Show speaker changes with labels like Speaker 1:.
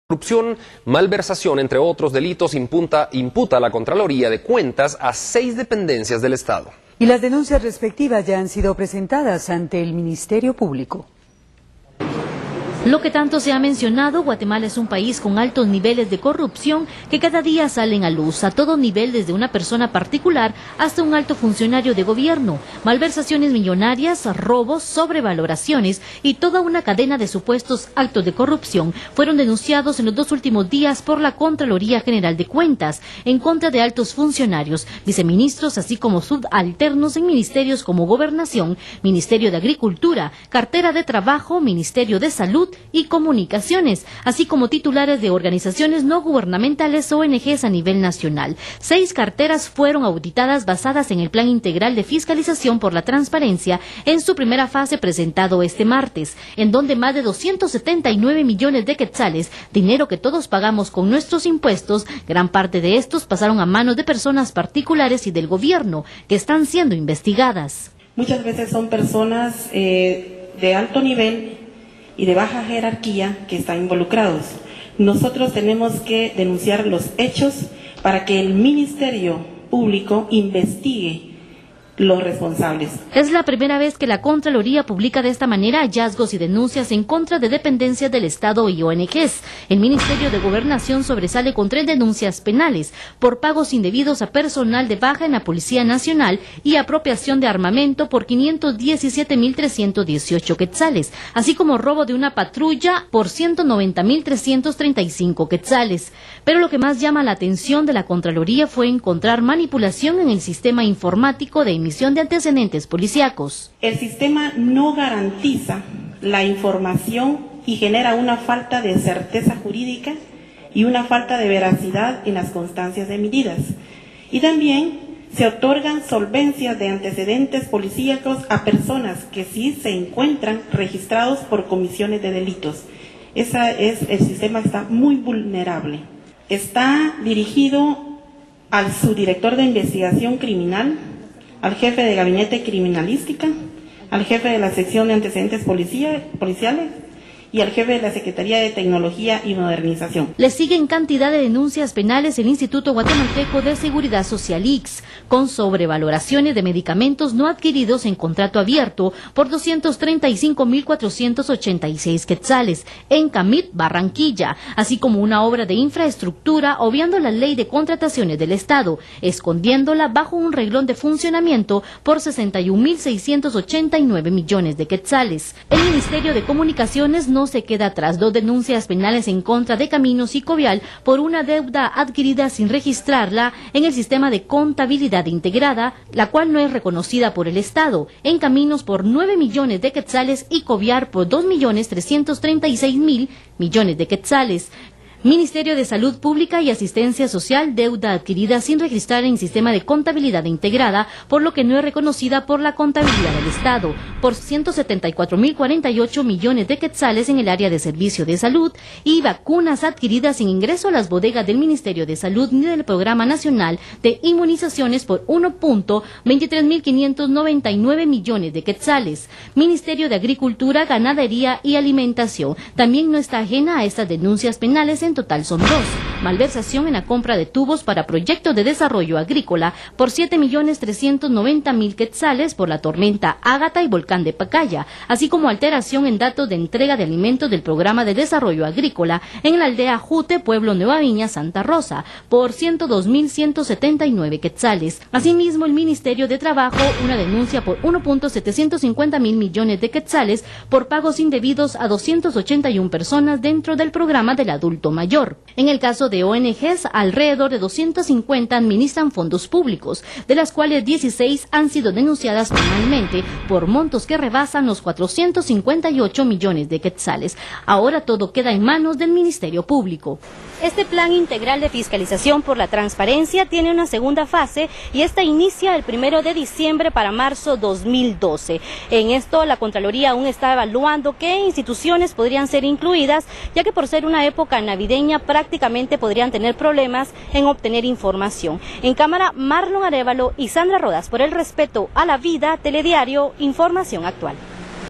Speaker 1: Corrupción, malversación, entre otros delitos, imputa a la Contraloría de Cuentas a 6 dependencias del Estado.
Speaker 2: Y las denuncias respectivas ya han sido presentadas ante el Ministerio Público.
Speaker 3: Lo que tanto se ha mencionado, Guatemala es un país con altos niveles de corrupción que cada día salen a luz, a todo nivel, desde una persona particular hasta un alto funcionario de gobierno. Malversaciones millonarias, robos, sobrevaloraciones y toda una cadena de supuestos actos de corrupción fueron denunciados en los 2 últimos días por la Contraloría General de Cuentas en contra de altos funcionarios, viceministros, así como subalternos en ministerios como Gobernación, Ministerio de Agricultura, Cartera de Trabajo, Ministerio de Salud y Comunicaciones, así como titulares de organizaciones no gubernamentales ONGs a nivel nacional. 6 carteras fueron auditadas basadas en el Plan Integral de Fiscalización por la Transparencia en su primera fase presentado este martes, en donde más de 279 millones de quetzales, dinero que todos pagamos con nuestros impuestos, gran parte de estos pasaron a manos de personas particulares y del gobierno, que están siendo investigadas.
Speaker 4: Muchas veces son personas de alto nivel y de baja jerarquía que están involucrados. Nosotros tenemos que denunciar los hechos para que el Ministerio Público investigue los responsables.
Speaker 3: Es la primera vez que la Contraloría publica de esta manera hallazgos y denuncias en contra de dependencias del Estado y ONGs. El Ministerio de Gobernación sobresale con 3 denuncias penales por pagos indebidos a personal de baja en la Policía Nacional y apropiación de armamento por 517.318 quetzales, así como robo de una patrulla por 190.335 quetzales. Pero lo que más llama la atención de la Contraloría fue encontrar manipulación en el sistema informático de emisión de antecedentes policíacos.
Speaker 4: El sistema no garantiza la información y genera una falta de certeza jurídica y una falta de veracidad en las constancias emitidas. Y también se otorgan solvencias de antecedentes policíacos a personas que sí se encuentran registrados por comisiones de delitos. El sistema está muy vulnerable. Está dirigido al subdirector de investigación criminal, al jefe de gabinete criminalística, al jefe de la sección de antecedentes policiales y al jefe de la Secretaría de Tecnología y Modernización.
Speaker 3: Le siguen cantidad de denuncias penales el Instituto Guatemalteco de Seguridad Social ICS, con sobrevaloraciones de medicamentos no adquiridos en contrato abierto por 235.486 quetzales en Camit, Barranquilla, así como una obra de infraestructura obviando la ley de contrataciones del Estado, escondiéndola bajo un reglón de funcionamiento por 61.689 millones de quetzales. El Ministerio de Comunicaciones no se queda atrás. 2 denuncias penales en contra de Caminos y Covial por una deuda adquirida sin registrarla en el sistema de contabilidad integrada, la cual no es reconocida por el Estado. En Caminos por 9 millones de quetzales y Covial por 2.336.000 millones de quetzales. Ministerio de Salud Pública y Asistencia Social, deuda adquirida sin registrar en sistema de contabilidad integrada, por lo que no es reconocida por la contabilidad del Estado, por 174.048 millones de quetzales en el área de servicio de salud, y vacunas adquiridas sin ingreso a las bodegas del Ministerio de Salud ni del Programa Nacional de Inmunizaciones por 1.23.599 millones de quetzales. Ministerio de Agricultura, Ganadería y Alimentación también no está ajena a estas denuncias penales. En total son 2. Malversación en la compra de tubos para proyectos de desarrollo agrícola por 7.390.000 quetzales por la tormenta Ágata y volcán de Pacaya, así como alteración en datos de entrega de alimentos del programa de desarrollo agrícola en la aldea Jute, pueblo Nueva Viña, Santa Rosa, por 102.179 quetzales. Asimismo, el Ministerio de Trabajo, una denuncia por 1.750.000 millones de quetzales por pagos indebidos a 281 personas dentro del programa del adulto mayor. En el caso de ONGs, alrededor de 250 administran fondos públicos, de las cuales 16 han sido denunciadas penalmente por montos que rebasan los 458 millones de quetzales. Ahora todo queda en manos del Ministerio Público. Este Plan Integral de Fiscalización por la Transparencia tiene una segunda fase y esta inicia el 1 de diciembre para marzo 2012. En esto, la Contraloría aún está evaluando qué instituciones podrían ser incluidas, ya que por ser una época navideña prácticamente podrían tener problemas en obtener información. En cámara, Marlon Arévalo y Sandra Rodas. Por el respeto a la vida, Telediario, Información Actual.